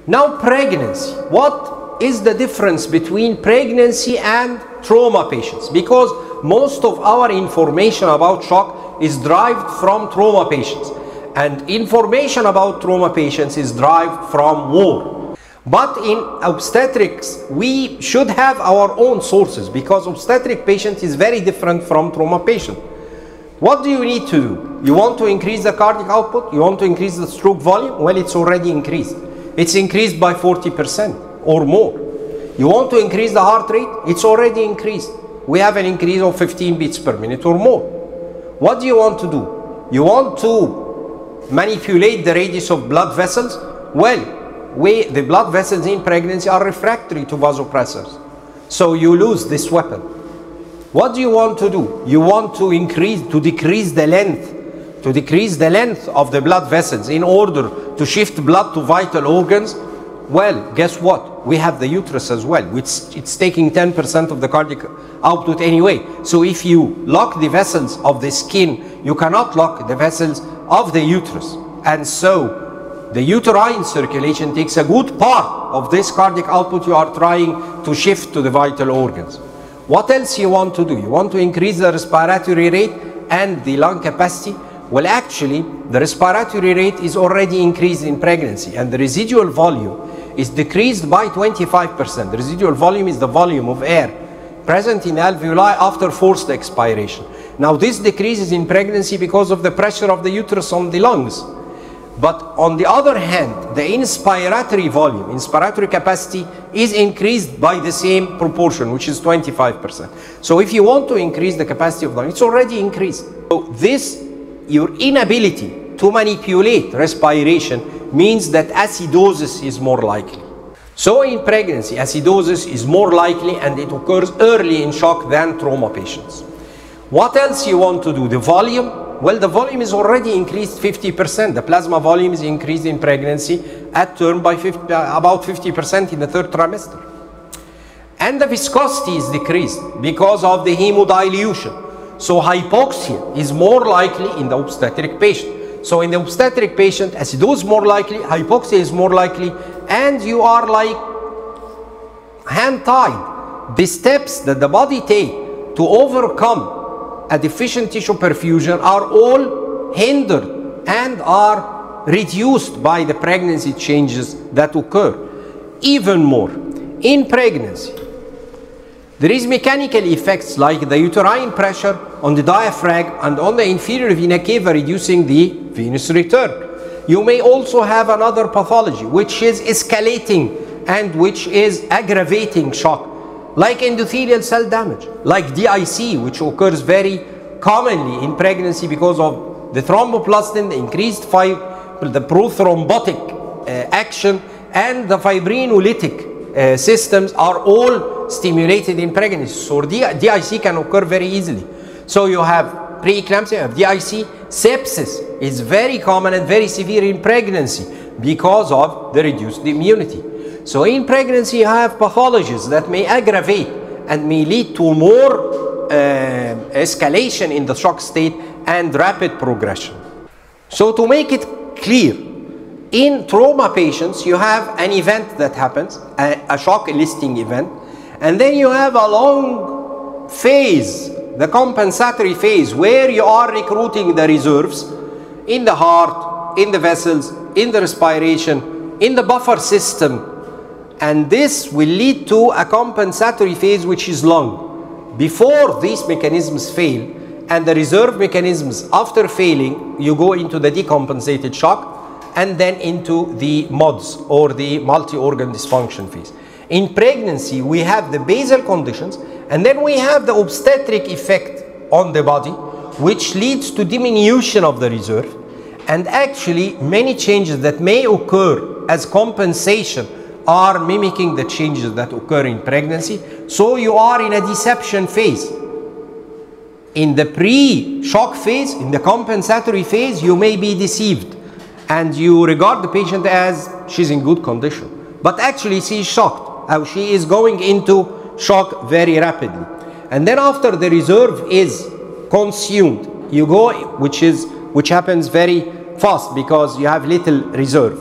Now pregnancy. What is the difference between pregnancy and trauma patients? Because most of our information about shock is derived from trauma patients, and information about trauma patients is derived from war. But in obstetrics, we should have our own sources, because obstetric patient is very different from trauma patient. What do you need to do? You want to increase the cardiac output? You want to increase the stroke volume? Well, it's already increased. It's increased by 40% or more. You want to increase the heart rate? It's already increased. We have an increase of 15 beats per minute or more. What do you want to do? You want to manipulate the radius of blood vessels? Well, the blood vessels in pregnancy are refractory to vasopressors. So you lose this weapon. What do you want to do? You want to decrease the length of the blood vessels in order to shift blood to vital organs. Well, guess what? We have the uterus as well, which it's taking 10% of the cardiac output anyway. So if you lock the vessels of the skin, you cannot lock the vessels of the uterus. And so the uterine circulation takes a good part of this cardiac output you are trying to shift to the vital organs. What else you want to do? You want to increase the respiratory rate and the lung capacity? Well, actually, the respiratory rate is already increased in pregnancy, and the residual volume is decreased by 25%. The residual volume is the volume of air present in alveoli after forced expiration. Now, this decreases in pregnancy because of the pressure of the uterus on the lungs. But on the other hand, the inspiratory volume, inspiratory capacity is increased by the same proportion, which is 25%. So if you want to increase the capacity of the lung, it's already increased. So your inability to manipulate respiration means that acidosis is more likely. So in pregnancy, acidosis is more likely, and it occurs early in shock than trauma patients. What else you want to do? The volume? Well, the volume is already increased 50%. The plasma volume is increased in pregnancy at term by about 50% in the third trimester. And the viscosity is decreased because of the hemodilution. So hypoxia is more likely in the obstetric patient. So in the obstetric patient, acidosis is more likely, hypoxia is more likely, and you are like hand-tied. The steps that the body takes to overcome a deficient tissue perfusion are all hindered and are reduced by the pregnancy changes that occur. Even more, in pregnancy, there is mechanical effects like the uterine pressure on the diaphragm and on the inferior vena cava, reducing the venous return. You may also have another pathology which is escalating and which is aggravating shock, like endothelial cell damage, like DIC, which occurs very commonly in pregnancy because of the thromboplastin, the increased the prothrombotic action, and the fibrinolytic systems are all stimulated in pregnancy. So DIC can occur very easily. So you have preeclampsia, you have DIC. Sepsis is very common and very severe in pregnancy because of the reduced immunity. So in pregnancy, you have pathologies that may aggravate and may lead to more escalation in the shock state and rapid progression. So to make it clear, in trauma patients, you have an event that happens, a shock eliciting event, and then you have a long phase, the compensatory phase, where you are recruiting the reserves in the heart, in the vessels, in the respiration, in the buffer system. And this will lead to a compensatory phase which is long. Before these mechanisms fail and the reserve mechanisms after failing, you go into the decompensated shock and then into the MODS, or the multi-organ dysfunction phase. In pregnancy, we have the basal conditions, and then we have the obstetric effect on the body, which leads to diminution of the reserve, and actually many changes that may occur as compensation are mimicking the changes that occur in pregnancy. So you are in a deception phase. In the pre-shock phase, in the compensatory phase, you may be deceived and you regard the patient as she's in good condition, but actually she is shocked, or she is going into shock very rapidly. And then after the reserve is consumed, you go, which happens very fast because you have little reserve.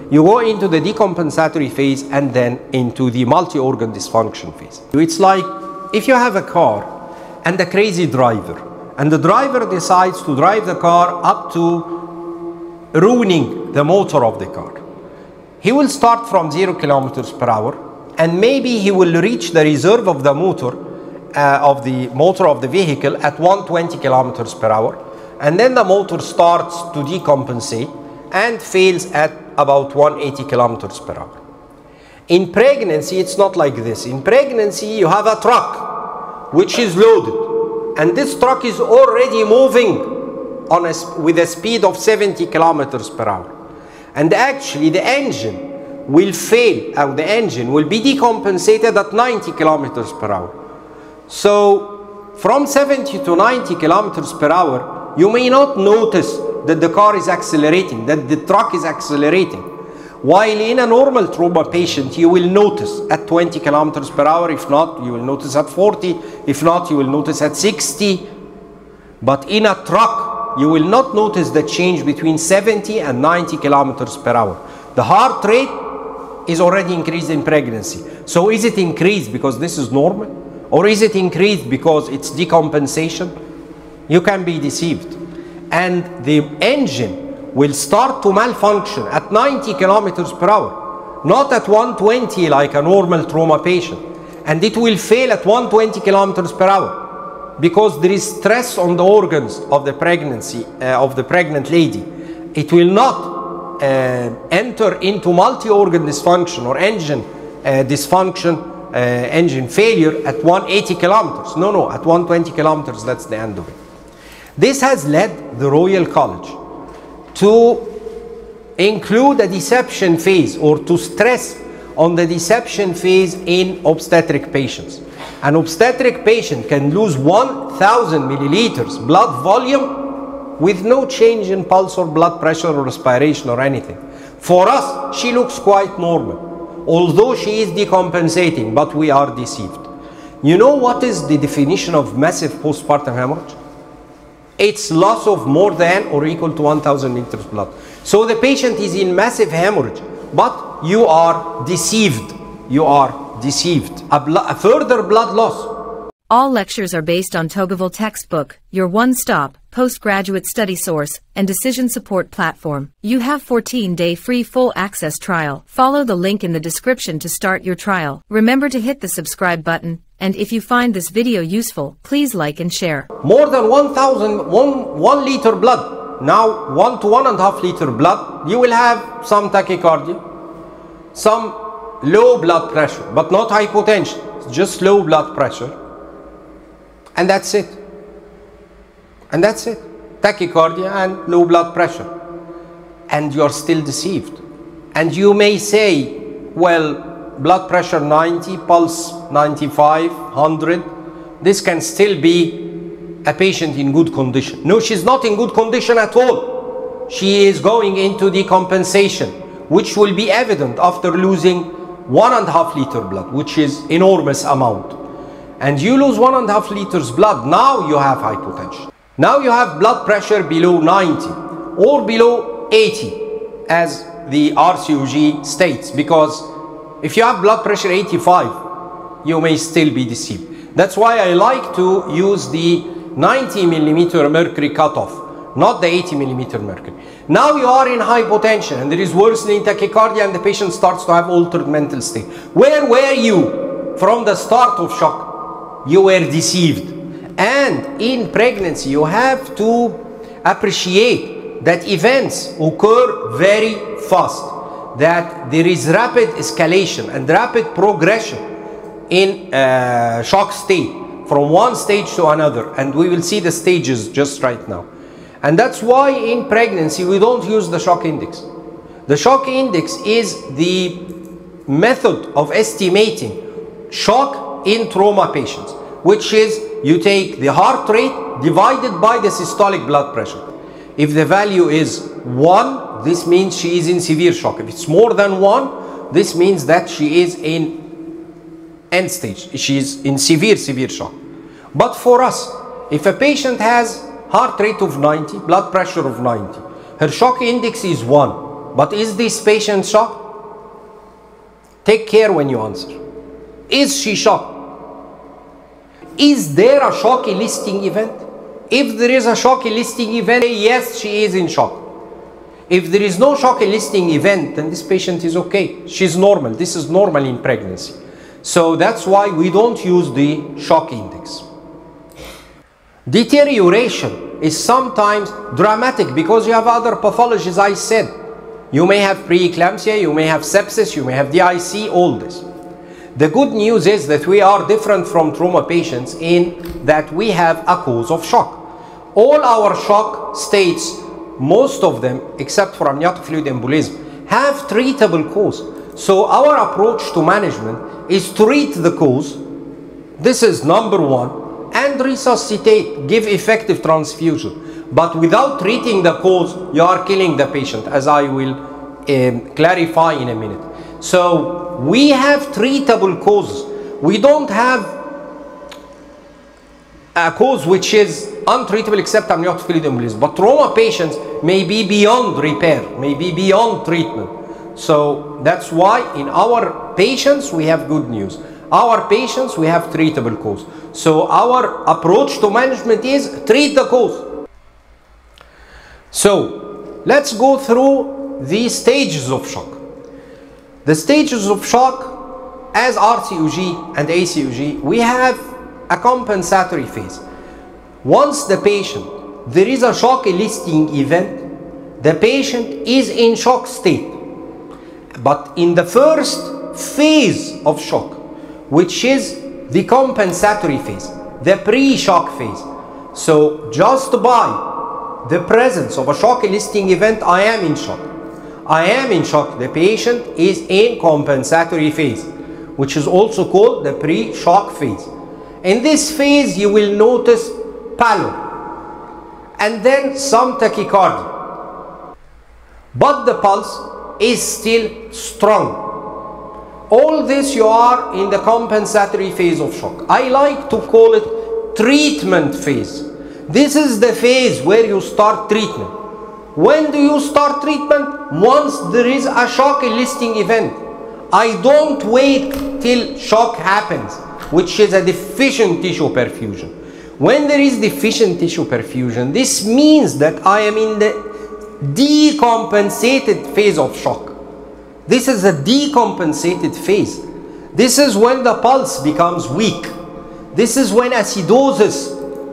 you go into the decompensatory phase and then into the multi-organ dysfunction phase. It's like if you have a car and a crazy driver, and the driver decides to drive the car up to ruining the motor of the car. He will start from 0 kilometers per hour, and maybe he will reach the reserve of the motor of the vehicle at 120 kilometers per hour, and then the motor starts to decompensate and fails at about 180 kilometers per hour. In pregnancy, it's not like this. In pregnancy, you have a truck which is loaded, and this truck is already moving with a speed of 70 kilometers per hour. And actually, the engine will fail, the engine will be decompensated at 90 kilometers per hour. So, from 70 to 90 kilometers per hour, you may not notice that the car is accelerating, that the truck is accelerating. While in a normal trauma patient, you will notice at 20 kilometers per hour. If not, you will notice at 40. If not, you will notice at 60. But in a truck, you will not notice the change between 70 and 90 kilometers per hour. The heart rate is already increased in pregnancy. So is it increased because this is normal? Or is it increased because it's decompensation? You can be deceived. And the engine will start to malfunction at 90 kilometers per hour, not at 120 like a normal trauma patient. And it will fail at 120 kilometers per hour because there is stress on the organs of the pregnancy, of the pregnant lady. It will not enter into multi-organ dysfunction or engine dysfunction, engine failure at 180 kilometers. No, at 120 kilometers, that's the end of it. This has led the Royal College to include a deception phase, or to stress on the deception phase in obstetric patients. An obstetric patient can lose 1,000 milliliters blood volume with no change in pulse or blood pressure or respiration or anything. For us, she looks quite normal, although she is decompensating, but we are deceived. You know what is the definition of massive postpartum hemorrhage? It's loss of more than or equal to 1,000 liters blood. So the patient is in massive hemorrhage, but you are deceived. You are deceived. A further blood loss. All lectures are based on Tocqueville textbook, your one-stop, postgraduate study source, and decision support platform. You have 14-day free full access trial. Follow the link in the description to start your trial. Remember to hit the subscribe button. And if you find this video useful, please like and share. More than 1 liter blood. Now 1 to 1.5 liter blood. You will have some tachycardia, some low blood pressure, but not hypotension. It's just low blood pressure. And that's it. And that's it. Tachycardia and low blood pressure. And you're still deceived. And you may say, well, blood pressure 90, pulse 95, 100. This can still be a patient in good condition. No, she's not in good condition at all. She is going into decompensation, which will be evident after losing 1.5 liter blood, which is enormous amount. And you lose 1.5 liters blood, now you have hypotension. Now you have blood pressure below 90 or below 80, as the RCOG states, because if you have blood pressure 85, you may still be deceived. That's why I like to use the 90 millimeter mercury cutoff, not the 80 millimeter mercury. Now you are in hypotension and there is worsening tachycardia and the patient starts to have altered mental state. Where were you from the start of shock? You were deceived. And in pregnancy, you have to appreciate that events occur very fast, that there is rapid escalation and rapid progression in shock state from one stage to another, and we will see the stages just right now. And that's why in pregnancy we don't use the shock index. The shock index is the method of estimating shock in trauma patients, which is you take the heart rate divided by the systolic blood pressure. If the value is 1, this means she is in severe shock. If it's more than 1, this means that she is in end stage. She is in severe shock. But for us, if a patient has heart rate of 90, blood pressure of 90, her shock index is 1, But is this patient shocked? Take care when you answer. Is she shocked? Is there a shock eliciting event? If there is a shock eliciting event, yes, she is in shock. If there is no shock eliciting event, then this patient is okay. She's normal. This is normal in pregnancy. So that's why we don't use the shock index. Deterioration is sometimes dramatic because you have other pathologies I said. You may have preeclampsia, you may have sepsis, you may have DIC, all this. The good news is that we are different from trauma patients in that we have a cause of shock. All our shock states, most of them, except for amniotic fluid embolism, have treatable cause. So our approach to management is to treat the cause. This is number one, and resuscitate, give effective transfusion. But without treating the cause, you are killing the patient, as I will clarify in a minute. So we have treatable causes. We don't have a cause which is untreatable except amniotic fluid embolism. But trauma patients may be beyond repair, may be beyond treatment. So that's why in our patients we have good news. Our patients we have treatable cause. So our approach to management is treat the cause. So let's go through the stages of shock. The stages of shock, as RCOG and ACOG, we have a compensatory phase. Once the patient, there is a shock eliciting event, the patient is in shock state. But in the first phase of shock, which is the compensatory phase, the pre-shock phase. So just by the presence of a shock eliciting event, I am in shock. I am in shock. The patient is in compensatory phase, which is also called the pre-shock phase. In this phase, you will notice pallor and then some tachycardia. But the pulse is still strong. All this you are in the compensatory phase of shock. I like to call it treatment phase. This is the phase where you start treatment. When do you start treatment? Once there is a shock eliciting event. I don't wait till shock happens, which is a deficient tissue perfusion. When there is deficient tissue perfusion, this means that I am in the decompensated phase of shock. This is a decompensated phase. This is when the pulse becomes weak. This is when acidosis,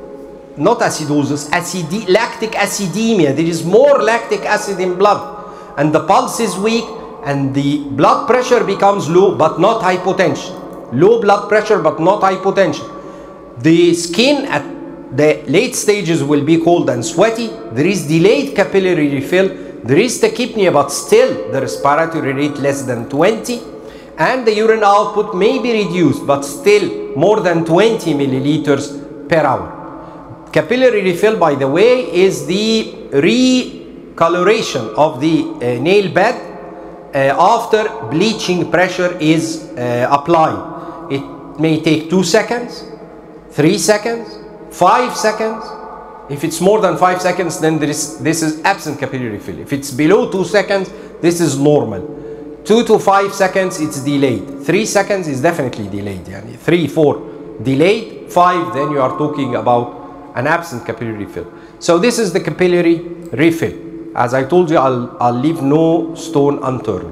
not acidosis, lactic acidemia, there is more lactic acid in blood, and the pulse is weak, and the blood pressure becomes low but not hypotension. Low blood pressure but not hypotension. The skin at the late stages will be cold and sweaty. There is delayed capillary refill. There is tachypnea, but still the respiratory rate less than 20, and the urine output may be reduced, but still more than 20 milliliters per hour. Capillary refill, by the way, is the recoloration of the nail bed after bleaching pressure is applied. It may take 2 seconds, 3 seconds, 5 seconds. If it's more than 5 seconds, then this is absent capillary refill. If it's below 2 seconds, this is normal. 2 to 5 seconds, it's delayed. 3 seconds is definitely delayed. 3, 4 delayed. 5, then you are talking about an absent capillary refill. So this is the capillary refill. As I told you, I'll leave no stone unturned.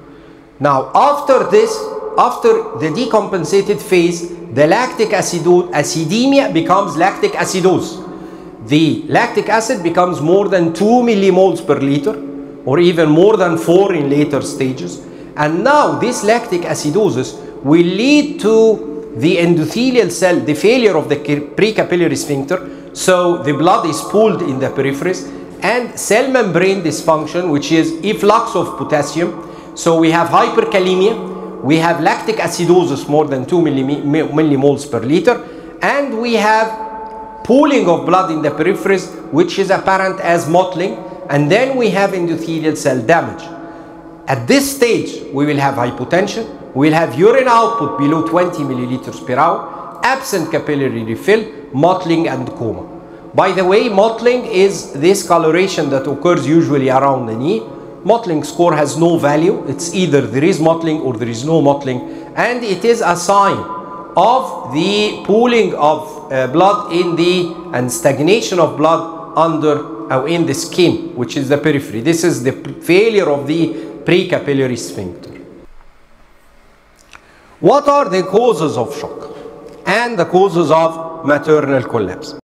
Now after this, after the decompensated phase, the lactic acidemia becomes lactic acidosis. The lactic acid becomes more than 2 millimoles per liter, or even more than 4 in later stages. And now this lactic acidosis will lead to the endothelial cell, the failure of the precapillary sphincter. So the blood is pooled in the peripheries, and cell membrane dysfunction, which is efflux of potassium. So we have hyperkalemia, we have lactic acidosis more than 2 millimoles per liter, and we have pooling of blood in the peripheries, which is apparent as mottling, and then we have endothelial cell damage. At this stage, we will have hypotension, we will have urine output below 20 milliliters per hour, absent capillary refill, mottling, and coma. By the way, mottling is this coloration that occurs usually around the knee. Mottling score has no value. It's either there is mottling or there is no mottling, and it is a sign of the pooling of blood in the and stagnation of blood under or in the skin, which is the periphery. This is the failure of the precapillary sphincter. What are the causes of shock and the causes of maternal collapse?